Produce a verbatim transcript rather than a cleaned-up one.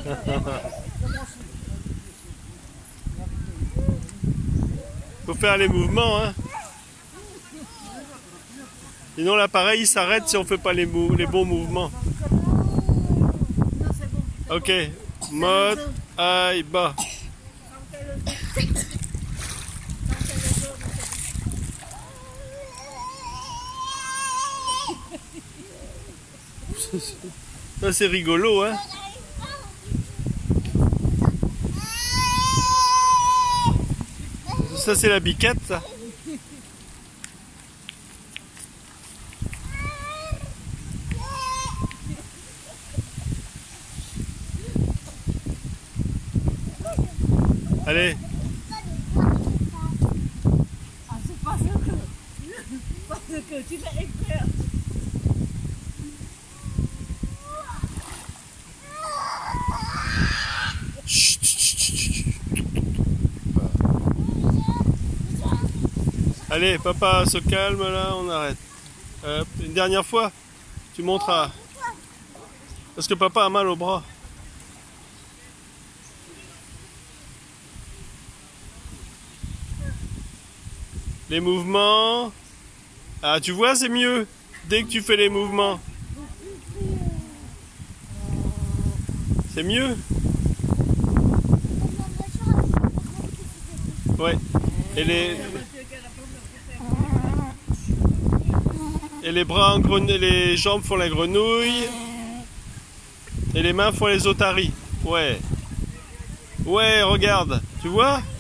Faut faire les mouvements, hein. Sinon l'appareil il s'arrête si on fait pas les, mou les bons mouvements. Ok, mode, aïe, bas. Ça c'est rigolo, hein. Ça c'est la biquette, ça. Allez. Ah, c'est pas ce que... Parce que tu l'as écrit. Chut, chut, chut. Allez, papa se calme là, on arrête. Euh, une dernière fois, tu montres à... Parce que papa a mal au bras. Les mouvements. Ah, tu vois, c'est mieux dès que tu fais les mouvements. C'est mieux. Ouais. Et les et les bras en grenouille, les jambes font la grenouille. Et les mains font les otaries. Ouais. Ouais, regarde. Tu vois?